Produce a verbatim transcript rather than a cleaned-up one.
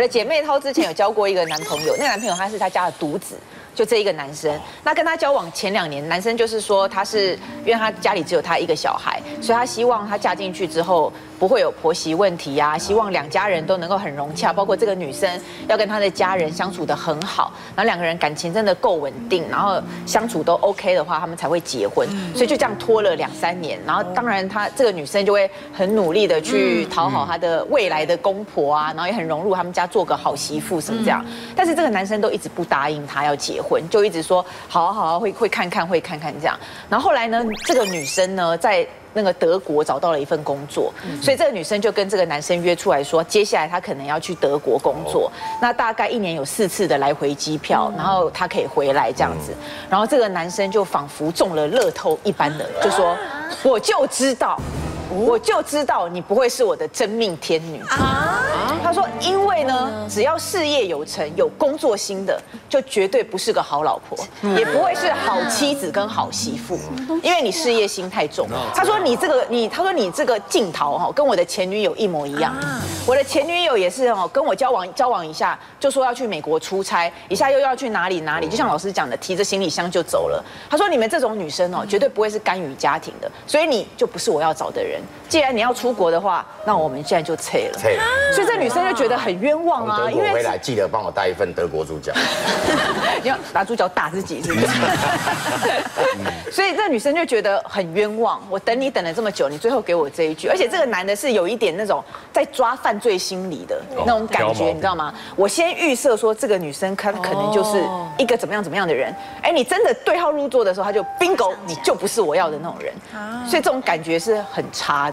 的姐妹她之前有交过一个男朋友，那个男朋友他是她家的独子。 就这一个男生，那跟他交往前两年，男生就是说他是因为他家里只有他一个小孩，所以他希望他嫁进去之后不会有婆媳问题啊，希望两家人都能够很融洽，包括这个女生要跟她的家人相处得很好，然后两个人感情真的够稳定，然后相处都 OK 的话，他们才会结婚。所以就这样拖了两三年，然后当然她这个女生就会很努力的去讨好她的未来的公婆啊，然后也很融入他们家，做个好媳妇什么这样。但是这个男生都一直不答应她要结婚。 婚就一直说好啊好啊，会会看看会看看这样。然后后来呢，这个女生呢在那个德国找到了一份工作，所以这个女生就跟这个男生约出来说，接下来她可能要去德国工作，那大概一年有四次的来回机票，然后她可以回来这样子。然后这个男生就仿佛中了乐透一般的，就说我就知道。 我就知道你不会是我的真命天女啊！他说，因为呢，只要事业有成、有工作心的，就绝对不是个好老婆，也不会是好妻子跟好媳妇，因为你事业心太重。他说你这个你，他说你这个镜头哈，跟我的前女友一模一样。我的前女友也是哦，跟我交往交往一下，就说要去美国出差，一下又要去哪里哪里，就像老师讲的，提着行李箱就走了。他说你们这种女生哦，绝对不会是甘于家庭的，所以你就不是我要找的人。 既然你要出国的话，那我们现在就撤了。 撤了， 所以这女生就觉得很冤枉啊， 因为回来记得帮我带一份德国猪脚。 你要拿猪脚打自己是不是？所以这女生就觉得很冤枉，我等你等了这么久，你最后给我这一句，而且这个男的是有一点那种在抓犯罪心理的那种感觉，你知道吗？我先预设说这个女生她可能就是一个怎么样怎么样的人，哎，你真的对号入座的时候，他就 bingo， 你就不是我要的那种人，所以这种感觉是很差的。